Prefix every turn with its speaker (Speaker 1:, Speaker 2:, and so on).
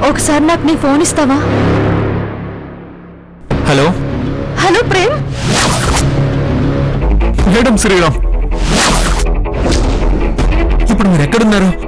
Speaker 1: ఒకసారి నాకు నీ ఫోన్ ఇస్తావా?
Speaker 2: Hello
Speaker 1: hello Prem.
Speaker 2: Madam Sriram, ఇప్పుడు మీరు ఎక్కడున్నారు?